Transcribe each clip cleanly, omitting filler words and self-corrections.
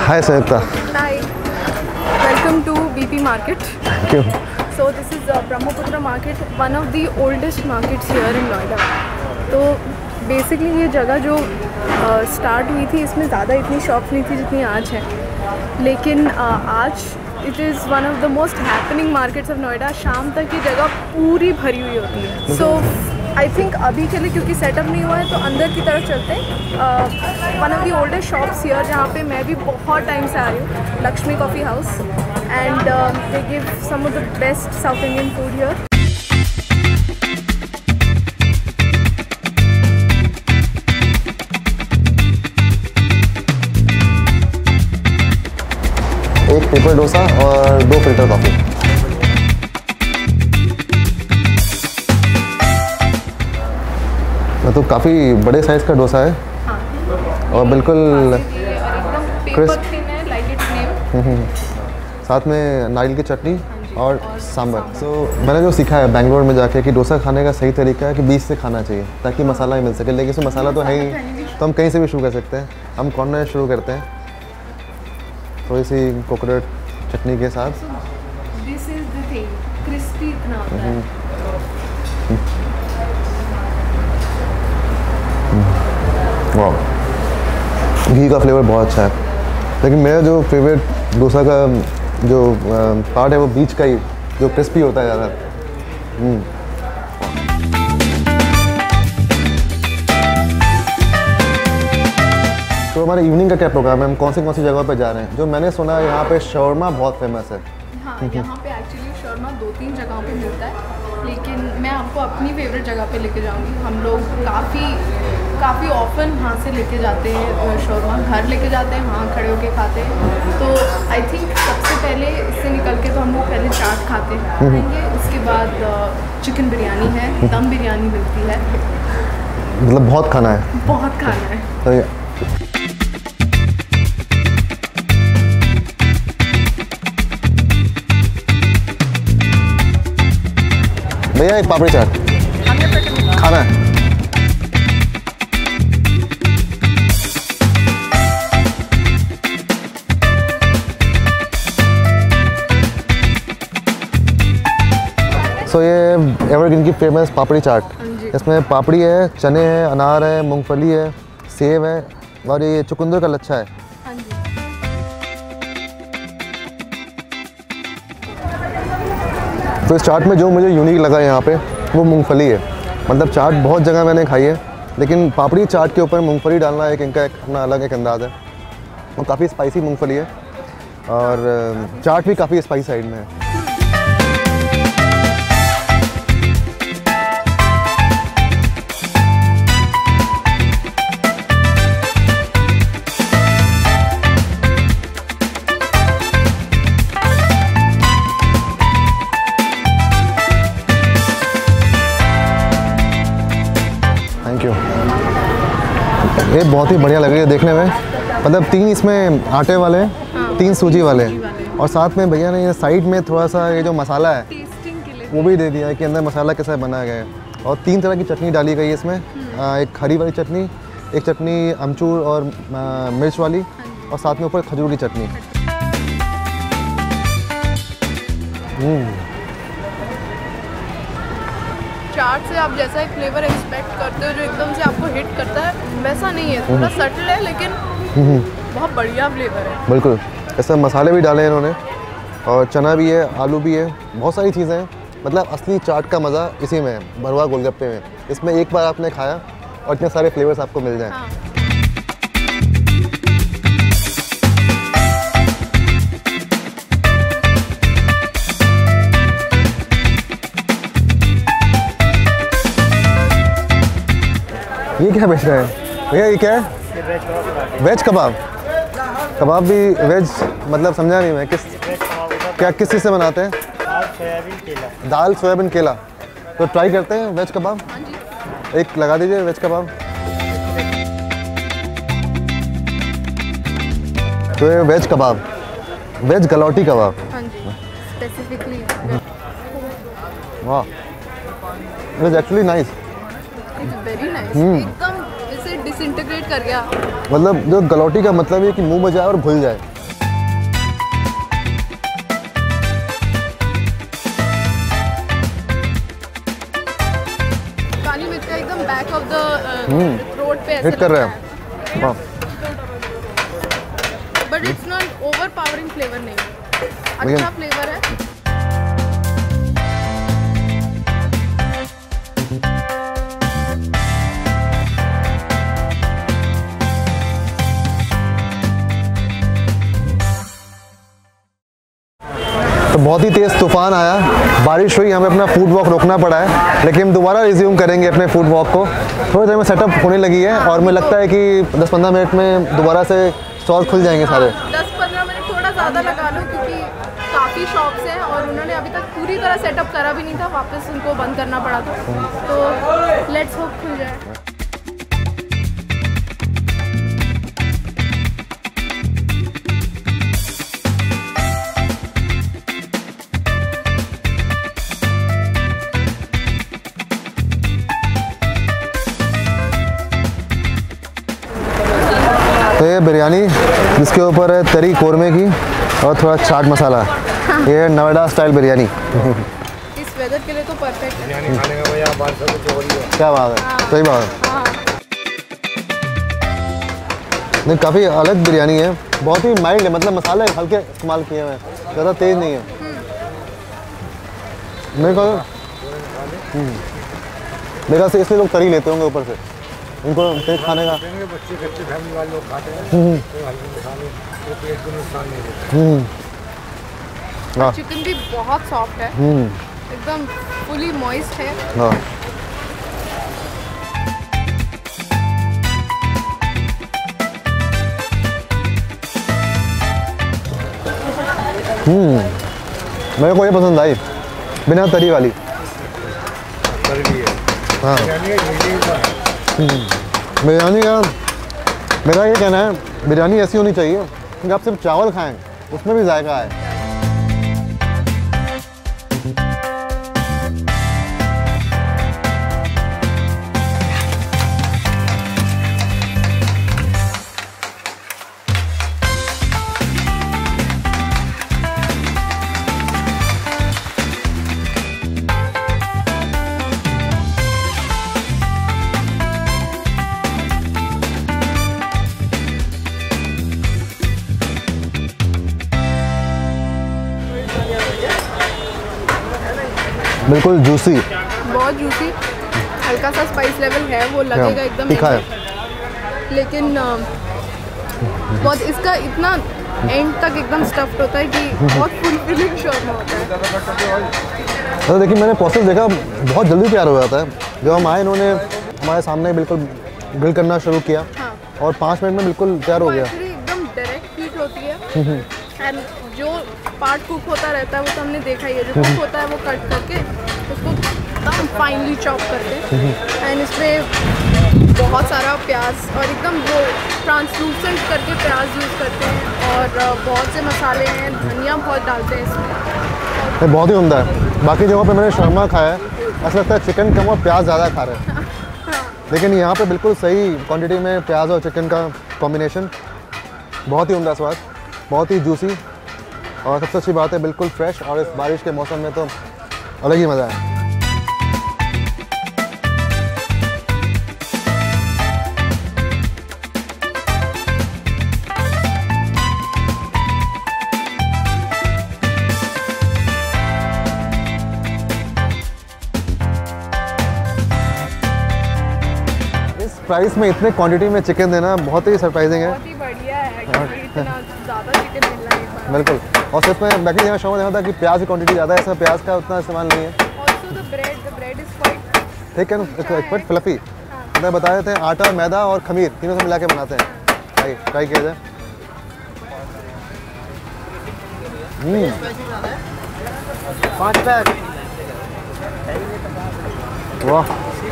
Hi Sanyukta. Hi. Welcome to BP Market. Thank you. So this is Brahmaputra Market, one of the oldest markets here in Noida. तो basically ये जगह जो start हुई थी, इसमें ज़्यादा इतनी शॉप्स नहीं थी जितनी आज है, लेकिन आज it is one of the most happening markets of Noida. शाम तक ये जगह पूरी भरी हुई होती है। सो आई थिंक अभी के लिए क्योंकि सेटअप नहीं हुआ है तो अंदर की तरफ चलते हैं। One of the oldest shops here जहाँ पे मैं भी बहुत टाइम से आ रही हूँ, Lakshmi coffee house, and they give some of the best south Indian food here. एक पेपर डोसा और 2 फिल्टर कॉफ़ी। तो काफ़ी बड़े साइज़ का डोसा है। हाँ। और बिल्कुल क्रिस्प, साथ में नारियल की चटनी और सांभर। तो मैंने जो सीखा है बैंगलोर में जाके कि डोसा खाने का सही तरीका है कि बीच से खाना चाहिए ताकि मसाला ही मिल सके, लेकिन इसमें मसाला तो है ही, तो हम कहीं से भी शुरू कर सकते हैं। हम कॉर्नर शुरू करते हैं थोड़ी सी कोकोनट चटनी के साथ। This is the thing, crispy इतना होता है। वाह, घी का फ्लेवर बहुत अच्छा है, लेकिन मेरा जो फेवरेट डोसा का जो पार्ट है वो बीच का ही, जो क्रिस्पी होता है ज़्यादा। तो हमारे इवनिंग का क्या प्रोग्राम है, हम कौन सी जगह पे जा रहे हैं? जो मैंने सुना है यहाँ पे शवरमा बहुत फेमस है। हाँ, यहाँ पे एक्चुअली शवरमा 2-3 जगहों पे मिलता है, लेकिन मैं आपको अपनी फेवरेट जगह पे लेके जाऊँगी। हम लोग काफ़ी ऑफन वहाँ से लेके जाते हैं शवरमा, घर लेके जाते हैं, वहाँ खड़े होके खाते हैं। तो आई थिंक सबसे पहले इससे निकल के तो हम लोग पहले चाट खाते हैं, उसके बाद चिकन बिरयानी है, दम बिरयानी मिलती है। मतलब बहुत खाना है, बहुत खाना है। तो भैया एक पापड़ी चाट खाना है। सो ये एवरग्रीन की फेमस पापड़ी चाट, इसमें पापड़ी है, चने हैं, अनार है, मूंगफली है, सेब है और ये चुकंदर का लच्छा है। तो इस चाट में जो मुझे यूनिक लगा यहाँ पे वो मूंगफली है। मतलब चाट बहुत जगह मैंने खाई है, लेकिन पापड़ी चाट के ऊपर मूंगफली डालना एक इनका अपना अलग एक अंदाज़ है। और काफ़ी स्पाइसी मूंगफली है और चाट भी काफ़ी स्पाइसी साइड में है। ये बहुत ही बढ़िया लग रही है देखने में। मतलब 3 इसमें आटे वाले हैं, 3 सूजी वाले हैं, और साथ में भैया ने ये साइड में थोड़ा सा ये जो मसाला है वो भी दे दिया है कि अंदर मसाला कैसा बनाया गया है। और 3 तरह की चटनी डाली गई है इसमें, एक हरी वाली चटनी, एक चटनी अमचूर और मिर्च वाली, और साथ में ऊपर खजूर की चटनी। चाट से आप जैसा एक फ्लेवर एक्सपेक्ट करते हो जो एकदम से आपको हिट करता है, वैसा नहीं है। थोड़ा सटल है लेकिन बहुत बढ़िया फ्लेवर है। बिल्कुल, ऐसे मसाले भी डाले हैं इन्होंने, और चना भी है, आलू भी है, बहुत सारी चीज़ें हैं। मतलब असली चाट का मज़ा इसी में है, भरवा गोलगप्पे में। इसमें एक बार आपने खाया और इतने सारे फ्लेवर्स आपको मिल जाएं। हाँ। ये क्या बेच रहे हैं भैया? ये क्या है? वेज कबाब। कबाब भी वेज, मतलब समझा नहीं मैं, किस चीज़ से बनाते हैं? दाल सोयाबीन केला। तो ट्राई करते हैं वेज कबाब। एक लगा दीजिए वेज कबाब। तो ये वेज कबाब, वेज गलौटी कबाब। स्पेसिफिकली वाह, it is actually nice. Very nice, एकदम इसे डिसइंटीग्रेट कर गया। मतलब जो गलौटी का मतलब है कि मुंह में जाए और घुल जाए, रोड पे ऐसे हिट कर रहा है। But it's not overpowering flavour नहीं, अच्छा फ्लेवर है। तो बहुत ही तेज़ तूफान आया, बारिश हुई, हमें अपना फूड वॉक रोकना पड़ा है, लेकिन हम दोबारा रिज्यूम करेंगे अपने फूड वॉक को। थोड़ी देर में सेटअप होने लगी है और मुझे लगता है कि 10-15 मिनट में दोबारा से स्टॉल खुल जाएंगे सारे। 10-15 मिनट थोड़ा ज़्यादा लगा लो, क्योंकि काफ़ी शॉप्स हैं और उन्होंने अभी तक पूरी तरह सेटअप करा भी नहीं था, वापस उनको बंद करना पड़ा था। तो लेट्स होप खुल जाए। तो ये बिरयानी जिसके ऊपर है तरी कोरमे की और थोड़ा चाट मसाला, ये है नोएडा स्टाइल बिरयानी। इस वेदर के लिए तो परफेक्ट है। बिरयानी खाने का भैया बात सब कुछ हो रही है। क्या बात है, सही बात है। नहीं, काफ़ी अलग बिरयानी है, बहुत ही माइल्ड है, मतलब मसाले हल्के इस्तेमाल किए हुए हैं, ज़्यादा तेज़ नहीं है। मेरे से इसलिए लोग तरी लेते होंगे ऊपर से, इनको तेज खाने का। बच्चे फैमिली वाले लोग खाते हैं, तो हल्के मसाले तो पेट को नुकसान नहीं देते। चिकन भी बहुत सॉफ्ट है, एकदम फुली मॉइस्ट है। मेरे को ये पसंद आई, बिना तरी वाली। हाँ, बिरयानी का मेरा ये कहना है, बिरयानी ऐसी होनी चाहिए कि आप सिर्फ चावल खाएं, उसमें भी जायका है। बिल्कुल जूसी, बहुत जूसी, हल्का सा स्पाइस लेवल है, वो लगेगा एकदम तीखा है, लेकिन बहुत इसका इतना एंड तक एकदम स्टफ्ड होता है कि बहुत फुलफिलिंग शॉर्मा होता है। तो देखिए, मैंने प्रोसेस देखा, बहुत जल्दी तैयार हो जाता है। जब हम आए, इन्होंने हमारे सामने बिल्कुल ग्रिल करना शुरू किया और 5 मिनट में बिल्कुल तैयार हो गया। एकदम डायरेक्ट हीट होती है एंड जो पार्ट कुक होता रहता है वो तो हमने देखा ही है, जो कुक होता है वो कट करके उसको एकदम फाइनली चॉप करते हैं एंड इसमें बहुत सारा प्याज और एकदम वो ट्रांसलूसेंट करके प्याज यूज़ करते हैं और बहुत से मसाले हैं, धनिया बहुत डालते हैं इसमें। ये बहुत ही उम्दा है। बाकी जगहों पे मैंने शर्मा खाया है, ऐसा लगता है चिकन कम और प्याज ज़्यादा खा रहे हैं, लेकिन यहाँ पे बिल्कुल सही क्वांटिटी में प्याज और चिकन का कॉम्बिनेशन, बहुत ही उम्दा स्वाद, बहुत ही जूसी और सबसे अच्छी बात है बिल्कुल फ्रेश, और इस बारिश के मौसम में तो अलग ही मज़ा है। इस प्राइस में इतने क्वांटिटी में चिकन देना बहुत ही सरप्राइजिंग है। बहुत ही बढ़िया है, इतना ज़्यादा चिकन मिल रहा है बिल्कुल। और सिर्फ मैं बाकी यहाँ शो में देखा था कि प्याज की क्वांटिटी ज़्यादा है, इसमें प्याज का उतना इस्तेमाल नहीं है। Also the bread is quite ठीक है ना, क्वाइट फ्लफी। मैं बता देते हैं, आटा, मैदा और खमीर तीनों से मिला के बनाते हैं। ट्राई किया जाए। वाह,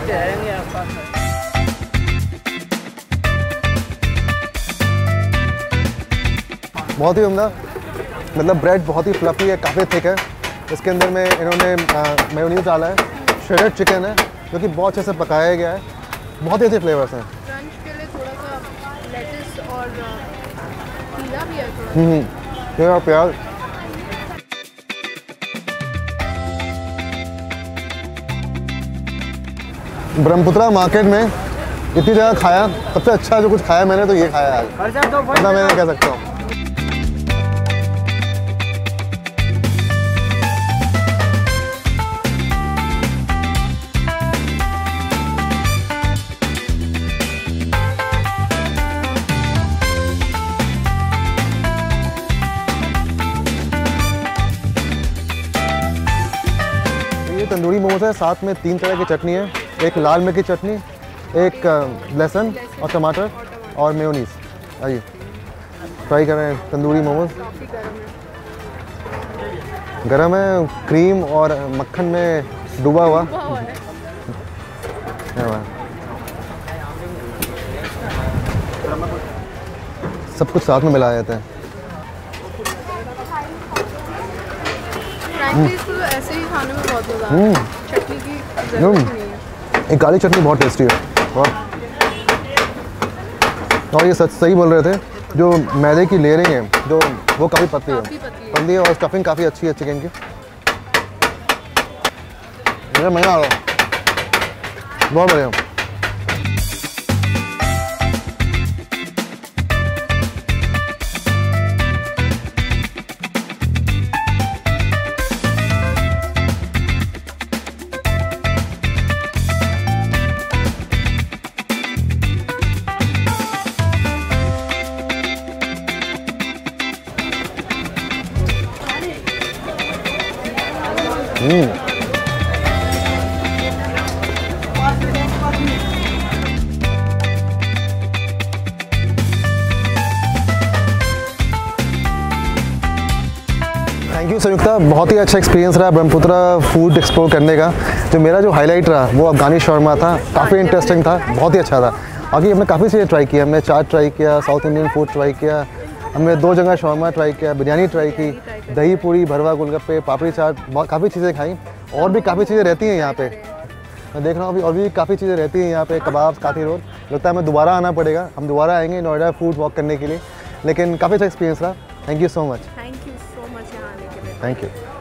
बहुत ही उम्दा। मतलब ब्रेड बहुत ही फ्लफी है, काफ़ी थिक है। इसके अंदर में इन्होंने मेयोनीज डाला है, श्रेडेड चिकन है जो कि बहुत अच्छे से पकाया गया है, बहुत ही अच्छे फ्लेवर्स हैं। क्रंच के लिए थोड़ा सा लेटिस और खीरा भी है थोड़ा। और प्याज। ब्रह्मपुत्रा मार्केट में इतनी जगह खाया, सबसे अच्छा जो कुछ खाया मैंने तो ये खाया आज, इतना मैं कह सकता हूँ। तंदूरी मोमोज है, साथ में 3 तरह की चटनी है, एक लाल मिर्च की चटनी, एक लहसुन और टमाटर और मेयोनीज। आइए ट्राई करें तंदूरी मोमोज। गरम है, क्रीम और मक्खन में डूबा हुआ। सब कुछ साथ में मिलाया जाता है। तो ऐसे ही खाने में बहुत मजा आता है, चटनी की जरूरत नहीं है। एक काली चटनी बहुत टेस्टी है। और ये सही बोल रहे थे, जो मैदे की लेयरिंग है जो वो काफ़ी पतली है और स्टफिंग काफ़ी अच्छी है चिकन की। मुझे मज़ा आ रहा है, बहुत बढ़िया। थैंक यू संयुक्ता, बहुत ही अच्छा एक्सपीरियंस रहा ब्रह्मपुत्रा फूड एक्सप्लोर करने का। जो मेरा जो हाईलाइट रहा वो अफगानी शौरमा था, काफ़ी इंटरेस्टिंग था, बहुत ही अच्छा था। आगे हमने काफ़ी चीज़ें ट्राई किया, हमने चाट ट्राई किया, साउथ इंडियन फूड ट्राई किया, हमने 2 जगह शौरमा ट्राई किया, बिरयानी ट्राई की, दही पूरी, भरवा गोलगप्पे, पापड़ी चाट, बहुत काफ़ी चीज़ें खाई। और भी काफ़ी चीज़ें रहती हैं यहाँ पे, मैं देख रहा हूँ अभी और भी काफ़ी चीज़ें रहती हैं यहाँ पे। कबाब, काथी रोल, लगता है हमें दोबारा आना पड़ेगा, हम दोबारा आएंगे नोएडा फूड वॉक करने के लिए। लेकिन काफ़ी अच्छा एक्सपीरियंस रहा। Thank you so much. Thank you so much यहाँ आने के लिए। Thank you.